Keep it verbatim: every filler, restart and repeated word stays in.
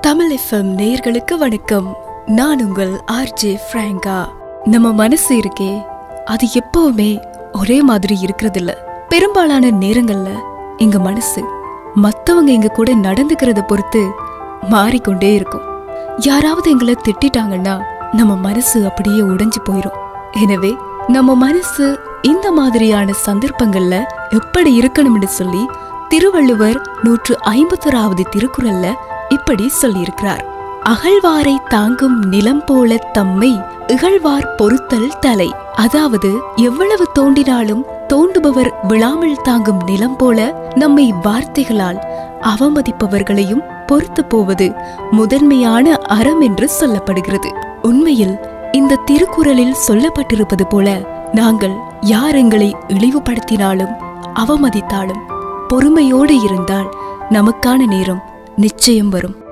Tamil FM நேயர்களுக்கு வணக்கம். நான் உங்கள் ஆர்ஜே ஃப்ரெங்கா. நம்ம மனசு இருக்கே, அது எப்பவுமே ஒரே மாதிரி இருக்கிறது இல்ல. பெரும்பாலான நேரங்கள்ல எங்க மனசு மத்தவங்க எங்க கூட நடந்துக்கிறத பொறுத்து மாறிக்கொண்டே இருக்கும். யாராவது எங்களை திட்டாங்கன்னா நம்ம மனசு அப்படியே உடைஞ்சு போயிரும். எனவே நம்ம மனசு இந்த மாதிரியான சந்தர்ப்பங்கள்ல எப்படி இருக்கணும்னு சொல்லி திருவள்ளுவர் நூற்று ஐம்பத்தோராவது திருக்குறள்ல இப்படி சொல்லியிருக்கிறார். அகழ்வாரை தாங்கும் நிலம் போல தம்மை இகழ்வார் பொறுத்தல் தலை. அதாவது எவ்வளவு தோண்டினாலும் தோண்டுபவர் விழாமல் தாங்கும் நிலம் போல நம்மை வார்த்தைகளால் அவமதிப்பவர்களையும் பொறுத்து போவது முதன்மையான அறம் என்று சொல்லப்படுகிறது. உண்மையில் இந்த திருக்குறளில் சொல்லப்பட்டிருப்பது போல நாங்கள் யார் எங்களை இழிவுபடுத்தினாலும் அவமதித்தாலும் பொறுமையோடு இருந்தால் நமக்கான நேரம் நிச்சயம் வரும்.